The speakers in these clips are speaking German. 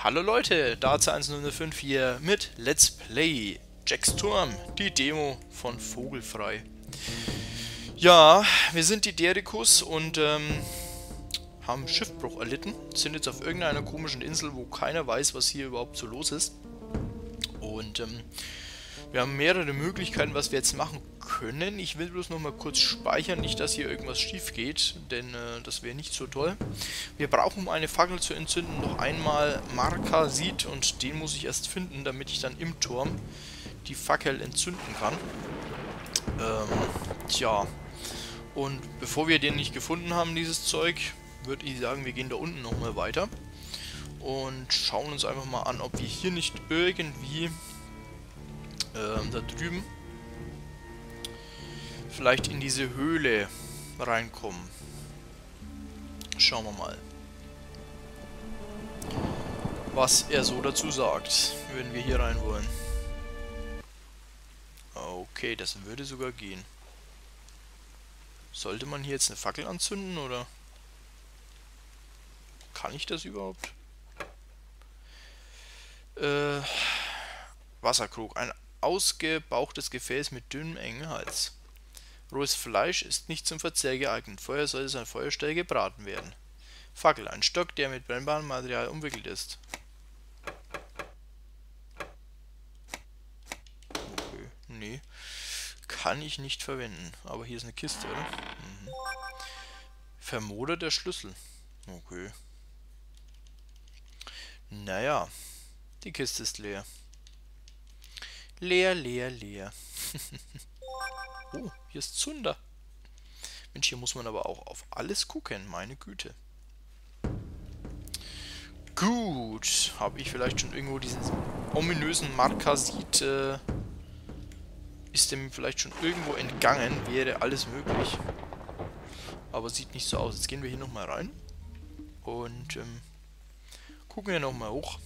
Hallo Leute, Darts1005 hier mit Let's Play Jacks Turm, die Demo von Vogelfrei. Ja, wir sind die Derikus und haben Schiffbruch erlitten, sind jetzt auf irgendeiner komischen Insel, wo keiner weiß, was hier überhaupt so los ist. Und wir haben mehrere Möglichkeiten, was wir jetzt machen können. Ich will bloß noch mal kurz speichern, nicht, dass hier irgendwas schief geht, denn das wäre nicht so toll. Wir brauchen, um eine Fackel zu entzünden, noch einmal Markasit und den muss ich erst finden, damit ich dann im Turm die Fackel entzünden kann. Tja, und bevor wir den nicht gefunden haben, dieses Zeug, würde ich sagen, wir gehen da unten nochmal weiter und schauen uns einfach mal an, ob wir hier nicht irgendwie da drüben vielleicht in diese Höhle reinkommen. Schauen wir mal, was er so dazu sagt, wenn wir hier rein wollen. Okay, das würde sogar gehen. Sollte man hier jetzt eine Fackel anzünden, oder kann ich das überhaupt? Wasserkrug, ein ausgebauchtes Gefäß mit dünnem, engen Hals. Rohes Fleisch ist nicht zum Verzehr geeignet. Vorher soll es an Feuerstelle gebraten werden. Fackel, ein Stock, der mit brennbarem Material umwickelt ist. Okay, nee. Kann ich nicht verwenden. Aber hier ist eine Kiste, oder? Mhm. Vermoderter Schlüssel. Okay. Naja, die Kiste ist leer. Leer, leer, leer. Oh, hier ist Zunder. Mensch, hier muss man aber auch auf alles gucken, meine Güte. Gut, habe ich vielleicht schon irgendwo diesen ominösen Markasit, ist dem vielleicht schon irgendwo entgangen, wäre alles möglich. Aber sieht nicht so aus. Jetzt gehen wir hier nochmal rein und gucken wir nochmal hoch.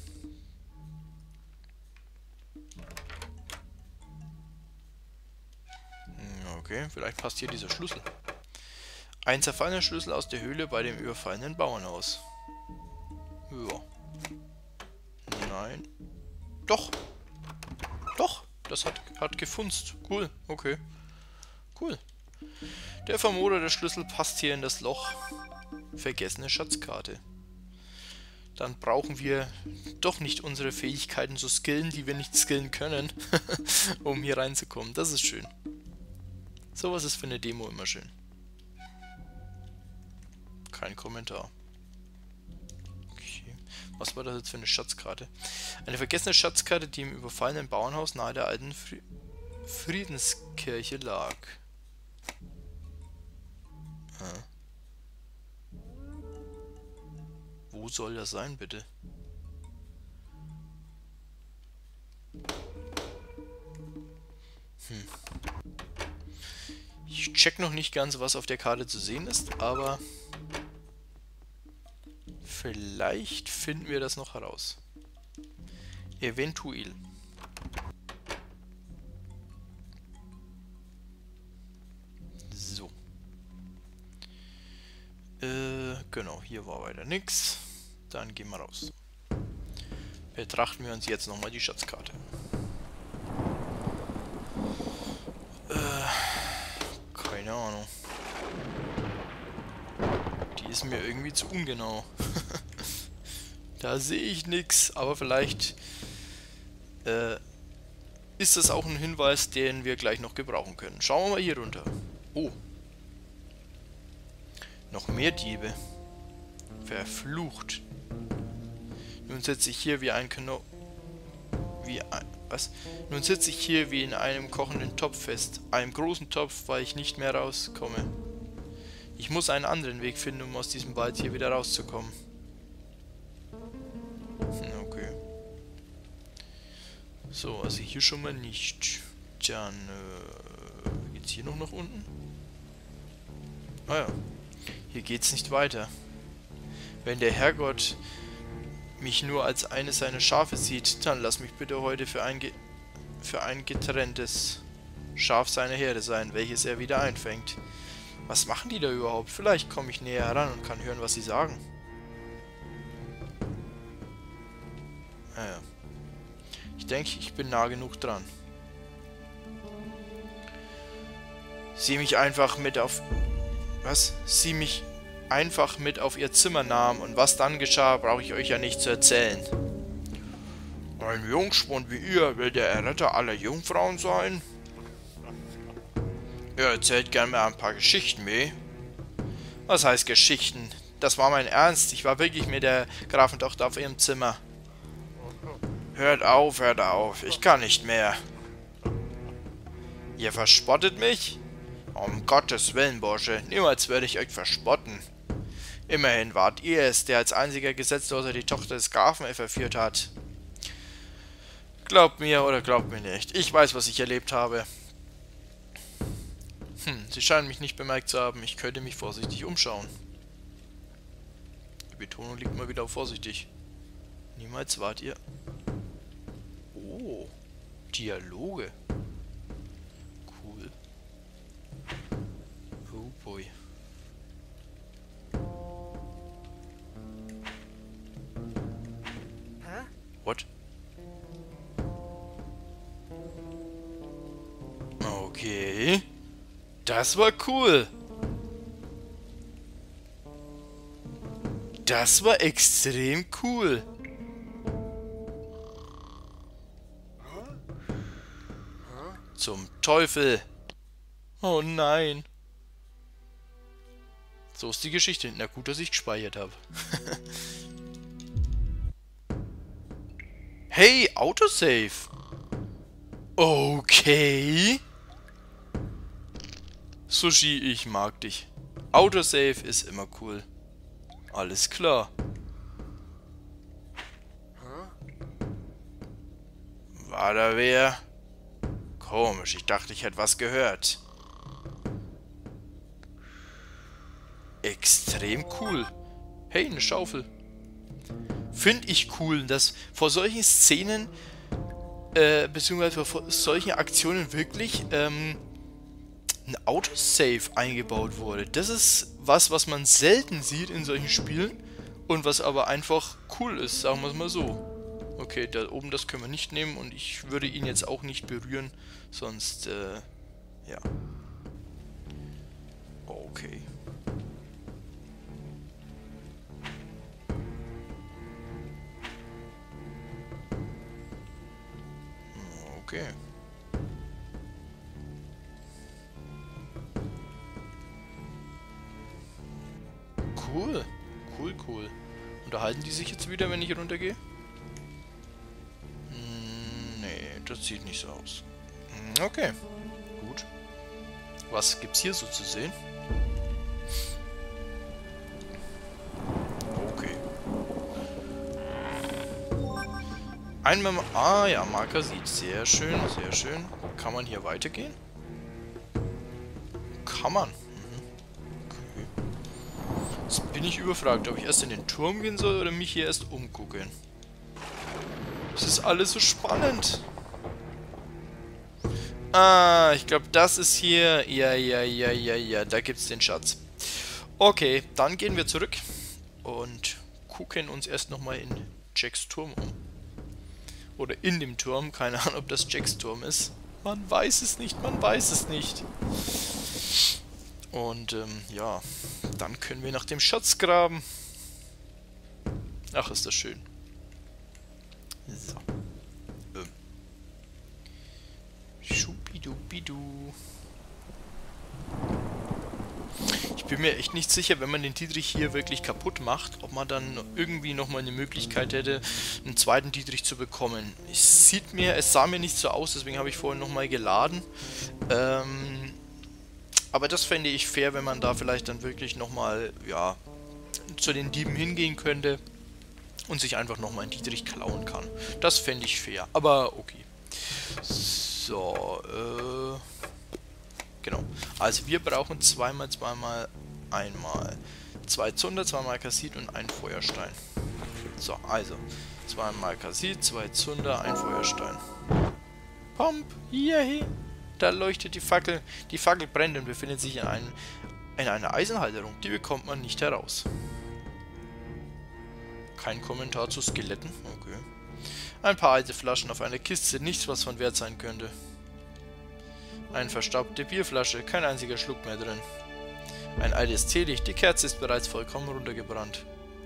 Okay, vielleicht passt hier dieser Schlüssel. Ein zerfallener Schlüssel aus der Höhle bei dem überfallenen Bauernhaus. Ja. Nein. Doch. Doch. Das hat gefunzt. Cool. Okay. Cool. Der vermoderte Schlüssel passt hier in das Loch. Vergessene Schatzkarte. Dann brauchen wir doch nicht unsere Fähigkeiten zu skillen, die wir nicht skillen können, um hier reinzukommen. Das ist schön. Sowas ist für eine Demo immer schön. Kein Kommentar. Okay. Was war das jetzt für eine Schatzkarte? Eine vergessene Schatzkarte, die im überfallenen Bauernhaus nahe der alten Friedenskirche lag. Wo soll das sein, bitte? Ich check noch nicht ganz, was auf der Karte zu sehen ist, aber vielleicht finden wir das noch heraus. Eventuell. So. Genau, hier war weiter nichts. Dann gehen wir raus. Betrachten wir uns jetzt nochmal die Schatzkarte. Keine Ahnung. Die ist mir irgendwie zu ungenau. Da sehe ich nichts, aber vielleicht ist das auch ein Hinweis, den wir gleich noch gebrauchen können. Schauen wir mal hier runter. Oh. Noch mehr Diebe. Verflucht. Nun sitze ich hier wie ein Nun sitze ich hier wie in einem kochenden Topf fest. Einem großen Topf, weil ich nicht mehr rauskomme. Ich muss einen anderen Weg finden, um aus diesem Wald hier wieder rauszukommen. Okay. So, also hier schon mal nicht. Dann, geht's hier noch nach unten? Ah ja. Hier geht's nicht weiter. Wenn der Herrgott mich nur als eines seiner Schafe sieht, dann lass mich bitte heute für ein getrenntes Schaf seiner Herde sein, welches er wieder einfängt. Was machen die da überhaupt? Vielleicht komme ich näher heran und kann hören, was sie sagen. Ja. Ich denke, ich bin nah genug dran. Sie mich einfach mit auf... Was? Sie mich einfach mit auf ihr Zimmer nahm. Und was dann geschah, brauche ich euch ja nicht zu erzählen. Ein Jungspund wie ihr will der Erretter aller Jungfrauen sein? Ihr erzählt gern mal ein paar Geschichten, meh? Was heißt Geschichten? Das war mein Ernst. Ich war wirklich mit der Grafentochter auf ihrem Zimmer. Hört auf. Ich kann nicht mehr. Ihr verspottet mich? Um Gottes Willen, Bursche. Niemals würde ich euch verspotten. Immerhin wart ihr es, der als einziger Gesetzloser die Tochter des Grafen verführt hat. Glaubt mir oder glaubt mir nicht. Ich weiß, was ich erlebt habe. Sie scheinen mich nicht bemerkt zu haben. Ich könnte mich vorsichtig umschauen. Die Betonung liegt mal wieder auf vorsichtig. Niemals wart ihr... Oh, Dialoge. Cool. Oh boy. What? Okay. Das war cool. Das war extrem cool. Zum Teufel. Oh nein. So ist die Geschichte. Na gut, dass ich gespeichert habe. Hey, Autosave. Okay. Sushi, ich mag dich. Autosave ist immer cool. Alles klar. War da wer? Komisch, ich dachte, ich hätte was gehört. Extrem cool. Hey, eine Schaufel. Finde ich cool, dass vor solchen Szenen, beziehungsweise vor solchen Aktionen wirklich, ein Autosave eingebaut wurde. Das ist was man selten sieht in solchen Spielen und was aber einfach cool ist, sagen wir es mal so. Okay, da oben, das können wir nicht nehmen und ich würde ihn jetzt auch nicht berühren, sonst, ja. Okay. Okay. Cool. Cool. Unterhalten die sich jetzt wieder, wenn ich runtergehe? Nee, das sieht nicht so aus. Okay. Gut. Was gibt's hier so zu sehen? Okay. Einmal... Ah ja, Marker sieht. Sehr schön, sehr schön. Kann man hier weitergehen? Kann man. Okay. Jetzt bin ich überfragt, ob ich erst in den Turm gehen soll oder mich hier erst umgucken. Es ist alles so spannend. Ah, ich glaube, das ist hier... Ja, da gibt's den Schatz. Okay, dann gehen wir zurück und gucken uns erst nochmal in Jacks Turm um. Oder in dem Turm, keine Ahnung, ob das Jacks Turm ist. Man weiß es nicht. Und, ja, dann können wir nach dem Schatz graben. Ach, ist das schön. So. Schubidubidu. Ich bin mir echt nicht sicher, wenn man den Dietrich hier wirklich kaputt macht, ob man dann irgendwie nochmal eine Möglichkeit hätte, einen zweiten Dietrich zu bekommen. Es sah mir nicht so aus, deswegen habe ich vorhin nochmal geladen. Aber das fände ich fair, wenn man da vielleicht dann wirklich nochmal, ja, zu den Dieben hingehen könnte und sich einfach nochmal einen Dietrich klauen kann. Das fände ich fair, aber okay. So, genau. Also wir brauchen zweimal, einmal 2 Zunder, 2 Markasit und 1 Feuerstein. So, also 2 Markasit, 2 Zunder, 1 Feuerstein. Pomp, yay! Da leuchtet die Fackel. Die Fackel brennt und befindet sich in einer Eisenhalterung. Die bekommt man nicht heraus. Kein Kommentar zu Skeletten. Okay. Ein paar alte Flaschen auf einer Kiste, nichts was von Wert sein könnte. Eine verstaubte Bierflasche, kein einziger Schluck mehr drin. Ein altes Teelicht, die Kerze ist bereits vollkommen runtergebrannt.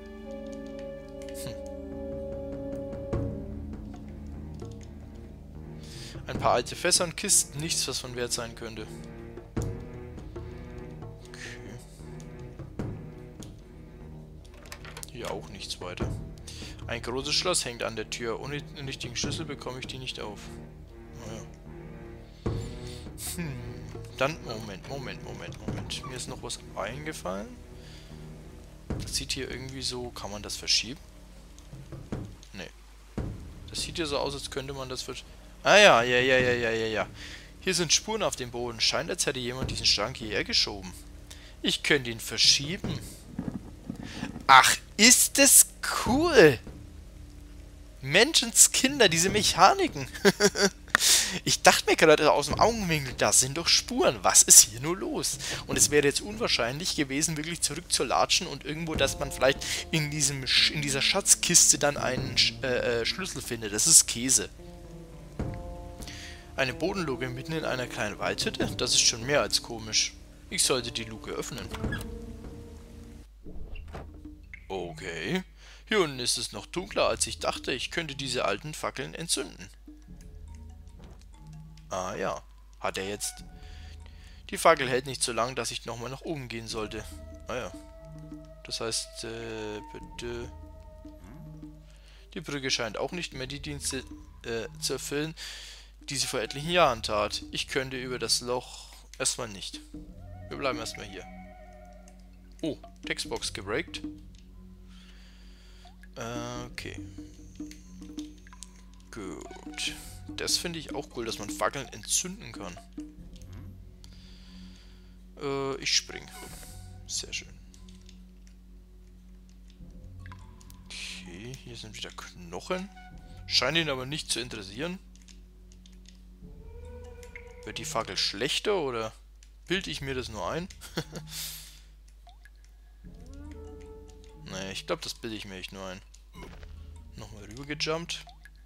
Ein paar alte Fässer und Kisten, nichts was von Wert sein könnte. Okay. Hier auch nichts weiter. Ein großes Schloss hängt an der Tür. Ohne den richtigen Schlüssel bekomme ich die nicht auf. Naja. Dann, Moment. Mir ist noch was eingefallen. Das sieht hier irgendwie so... Kann man das verschieben? Nee. Das sieht hier so aus, als könnte man das verschieben. Ah ja. Hier sind Spuren auf dem Boden. Scheint, als hätte jemand diesen Schrank hierher geschoben. Ich könnte ihn verschieben. Ach, ist das cool! Menschenskinder, diese Mechaniken. Ich dachte mir gerade aus dem Augenwinkel, das sind doch Spuren. Was ist hier nur los? Und es wäre jetzt unwahrscheinlich gewesen, wirklich zurückzulatschen und irgendwo, dass man vielleicht in dieser Schatzkiste dann einen Schlüssel findet. Das ist Käse. Eine Bodenluke mitten in einer kleinen Waldhütte? Das ist schon mehr als komisch. Ich sollte die Luke öffnen. Okay. Hier unten ist es noch dunkler, als ich dachte. Ich könnte diese alten Fackeln entzünden. Ah ja. Hat er jetzt... Die Fackel hält nicht so lang, dass ich nochmal nach oben gehen sollte. Ah ja. Das heißt, bitte... Die Brücke scheint auch nicht mehr die Dienste zu erfüllen, die sie vor etlichen Jahren tat. Ich könnte über das Loch... Erstmal nicht. Wir bleiben erstmal hier. Oh, Textbox gebreakt. Okay. Gut. Das finde ich auch cool, dass man Fackeln entzünden kann. Ich spring. Sehr schön. Okay, hier sind wieder Knochen. Scheint ihn aber nicht zu interessieren. Wird die Fackel schlechter oder bilde ich mir das nur ein? Naja, ich glaube, das bilde ich mir echt nur ein. Nochmal rüber gejumpt.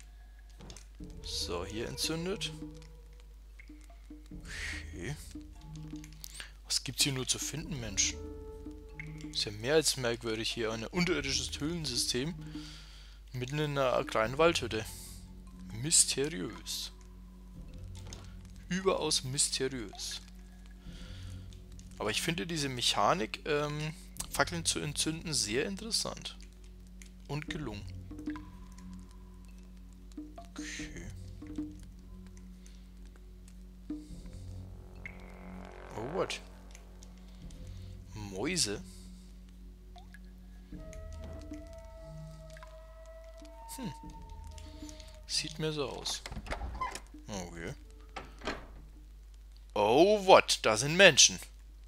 So, hier entzündet. Okay. Was gibt's hier nur zu finden, Mensch? Ist ja mehr als merkwürdig hier. Ein unterirdisches Höhlensystem. Mitten in einer kleinen Waldhütte. Mysteriös. Überaus mysteriös. Aber ich finde diese Mechanik, Fackeln zu entzünden, sehr interessant. Und gelungen. Okay. Oh, what? Mäuse? Sieht mir so aus. Okay. Oh, what? Da sind Menschen.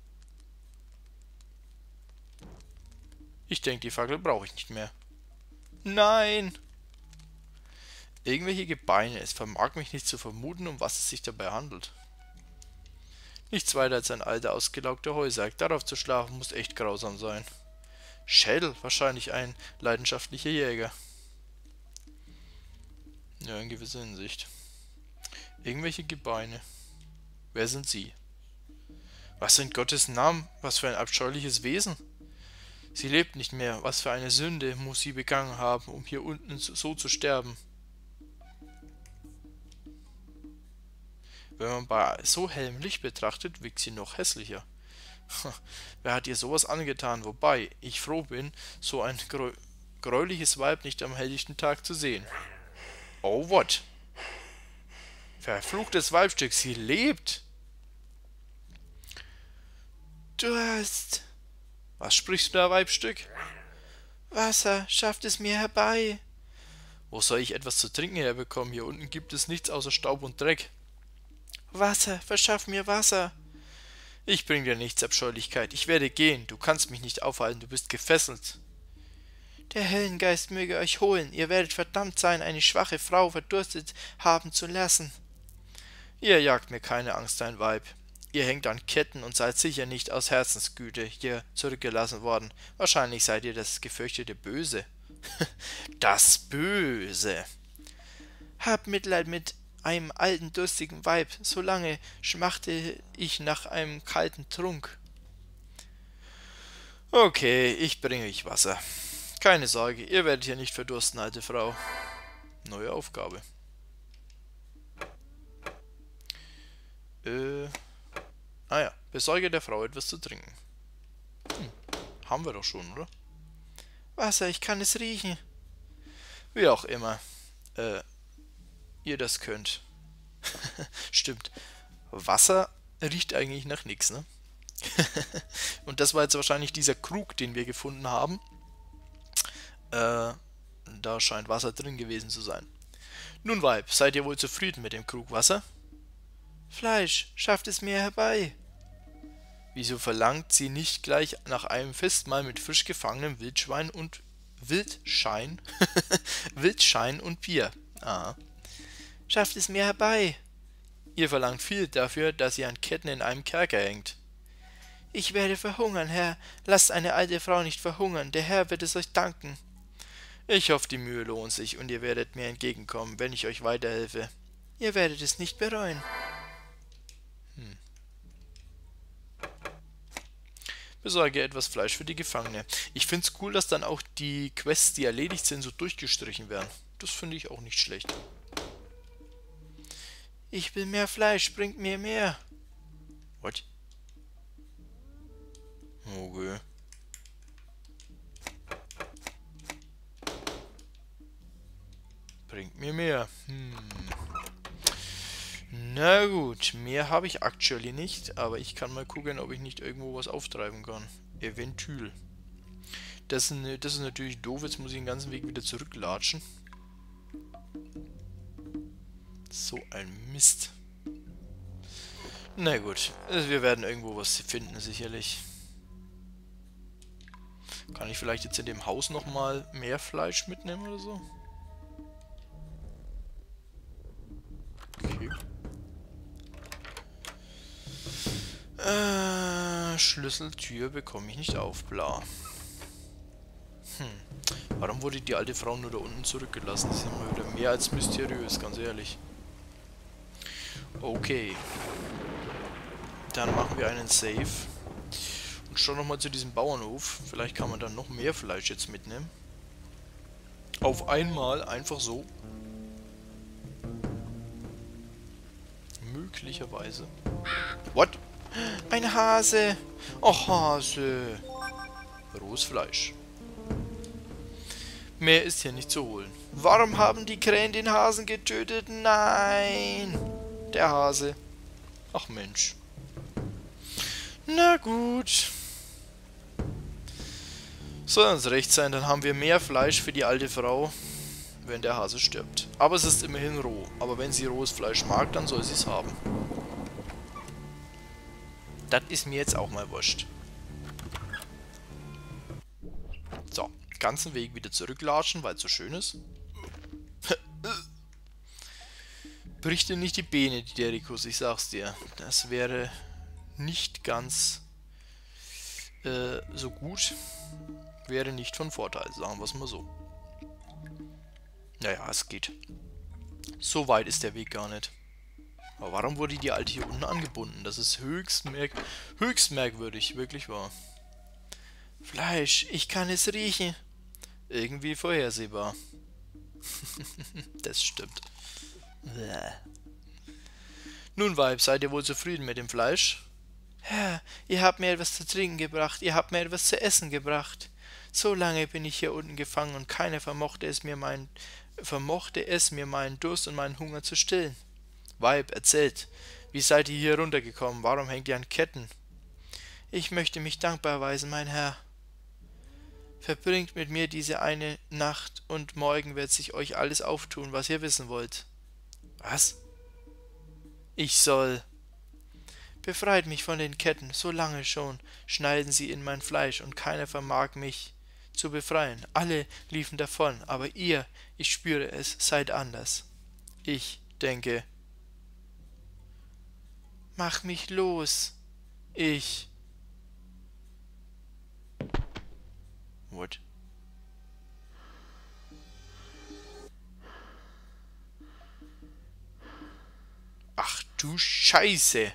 Ich denke, die Fackel brauche ich nicht mehr. Nein! Irgendwelche Gebeine. Es vermag mich nicht zu vermuten, um was es sich dabei handelt. Nichts weiter als ein alter, ausgelaugter Heusack. Darauf zu schlafen muss echt grausam sein. Schädel, wahrscheinlich ein leidenschaftlicher Jäger. Ja, in gewisser Hinsicht. Irgendwelche Gebeine. Wer sind sie? Was in Gottes Namen? Was für ein abscheuliches Wesen? Sie lebt nicht mehr. Was für eine Sünde muss sie begangen haben, um hier unten so zu sterben? Wenn man bei so hellem Licht betrachtet, wirkt sie noch hässlicher. Wer hat ihr sowas angetan? Wobei ich froh bin, so ein gräuliches Weib nicht am helllichten Tag zu sehen. Oh, what? Verfluchtes Weibstück, sie lebt! Durst! Was sprichst du da, Weibstück? Wasser, schafft es mir herbei! Wo soll ich etwas zu trinken herbekommen? Hier unten gibt es nichts außer Staub und Dreck. Wasser, verschaff mir Wasser! Ich bring dir nichts, Abscheulichkeit. Ich werde gehen. Du kannst mich nicht aufhalten, du bist gefesselt. Der Höllengeist möge euch holen. Ihr werdet verdammt sein, eine schwache Frau verdurstet haben zu lassen. Ihr jagt mir keine Angst, ein Weib. Ihr hängt an Ketten und seid sicher nicht aus Herzensgüte hier zurückgelassen worden. Wahrscheinlich seid ihr das gefürchtete Böse. Das Böse. Hab Mitleid mit einem alten, durstigen Weib, solange schmachte ich nach einem kalten Trunk. Okay, ich bringe euch Wasser. Keine Sorge, ihr werdet hier nicht verdursten, alte Frau. Neue Aufgabe. Besorge der Frau etwas zu trinken. Haben wir doch schon, oder? Wasser, ich kann es riechen. Wie auch immer. Ihr das könnt. Stimmt. Wasser riecht eigentlich nach nichts, ne? Und das war jetzt wahrscheinlich dieser Krug, den wir gefunden haben. Da scheint Wasser drin gewesen zu sein. Nun, Weib, seid ihr wohl zufrieden mit dem Krug Wasser? Fleisch, schafft es mir herbei. Wieso verlangt sie nicht gleich nach einem Festmahl mit frisch gefangenem Wildschwein und Wildschein und Bier? Ah. Schafft es mir herbei. Ihr verlangt viel dafür, dass ihr an Ketten in einem Kerker hängt. Ich werde verhungern, Herr. Lasst eine alte Frau nicht verhungern. Der Herr wird es euch danken. Ich hoffe, die Mühe lohnt sich und ihr werdet mir entgegenkommen, wenn ich euch weiterhelfe. Ihr werdet es nicht bereuen. Besorge etwas Fleisch für die Gefangene. Ich finde es cool, dass dann auch die Quests, die erledigt sind, so durchgestrichen werden. Das finde ich auch nicht schlecht. Ich will mehr Fleisch, bringt mir mehr. What? Okay. Bringt mir mehr. Na gut, mehr habe ich actually nicht, aber ich kann mal gucken, ob ich nicht irgendwo was auftreiben kann. Eventuell. Das ist natürlich doof, jetzt muss ich den ganzen Weg wieder zurücklatschen. So ein Mist. Na gut, wir werden irgendwo was finden, sicherlich. Kann ich vielleicht jetzt in dem Haus nochmal mehr Fleisch mitnehmen oder so? Okay. Schlüsseltür bekomme ich nicht auf, bla. Warum wurde die alte Frau nur da unten zurückgelassen? Das ist ja mal wieder mehr als mysteriös, ganz ehrlich. Okay. Dann machen wir einen Save. Und schauen nochmal zu diesem Bauernhof. Vielleicht kann man dann noch mehr Fleisch jetzt mitnehmen. Auf einmal, einfach so. Möglicherweise. What? Ein Hase. Ach, Hase. Rohes Fleisch. Mehr ist hier nicht zu holen. Warum haben die Krähen den Hasen getötet? Nein. Der Hase. Ach Mensch. Na gut. Soll uns recht sein, dann haben wir mehr Fleisch für die alte Frau, wenn der Hase stirbt. Aber es ist immerhin roh. Aber wenn sie rohes Fleisch mag, dann soll sie es haben. Das ist mir jetzt auch mal wurscht. So, ganzen Weg wieder zurücklatschen, weil es so schön ist. Brich dir nicht die Beine, die Derikus, ich sag's dir. Das wäre nicht ganz so gut. Wäre nicht von Vorteil, sagen wir es mal so. Naja, es geht. So weit ist der Weg gar nicht. Aber warum wurde die Alte hier unten angebunden? Das ist höchst merkwürdig, wirklich wahr. Fleisch, ich kann es riechen. Irgendwie vorhersehbar. Das stimmt. Nun, Weib, seid ihr wohl zufrieden mit dem Fleisch? Herr, ihr habt mir etwas zu trinken gebracht, ihr habt mir etwas zu essen gebracht. So lange bin ich hier unten gefangen und keiner vermochte es mir meinen Durst und meinen Hunger zu stillen. Weib, erzählt, wie seid ihr hier runtergekommen? Warum hängt ihr an Ketten? Ich möchte mich dankbar erweisen, mein Herr. Verbringt mit mir diese eine Nacht und morgen wird sich euch alles auftun, was ihr wissen wollt. Was? Ich soll. Befreit mich von den Ketten, so lange schon schneiden sie in mein Fleisch und keiner vermag mich zu befreien. Alle liefen davon, aber ihr, ich spüre es, seid anders. Ich denke. Mach mich los. Ich. What? du Scheiße!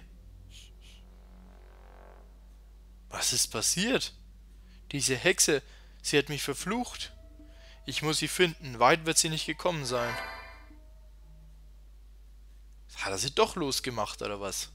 Was ist passiert? Diese Hexe, sie hat mich verflucht. Ich muss sie finden, weit wird sie nicht gekommen sein. Hat er sie doch losgemacht, oder was?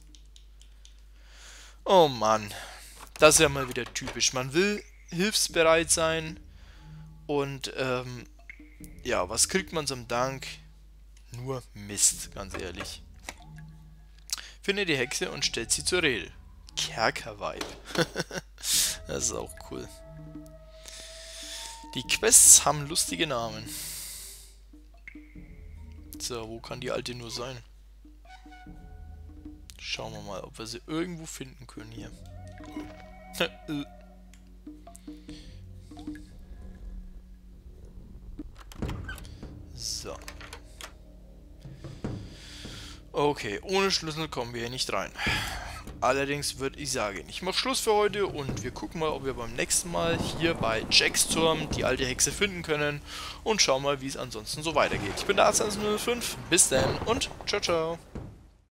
Oh Mann, das ist ja mal wieder typisch. Man will hilfsbereit sein und, ja, was kriegt man zum Dank? Nur Mist, ganz ehrlich. Finde die Hexe und stellt sie zur Rede. Kerkerweib. Das ist auch cool. Die Quests haben lustige Namen. So, wo kann die Alte nur sein? Schauen wir mal, ob wir sie irgendwo finden können hier. So. Okay, ohne Schlüssel kommen wir hier nicht rein. Allerdings würde ich sagen, ich mache Schluss für heute und wir gucken mal, ob wir beim nächsten Mal hier bei Jacks Turm die alte Hexe finden können und schauen mal, wie es ansonsten so weitergeht. Ich bin der Arzt 105, bis dann und ciao, ciao.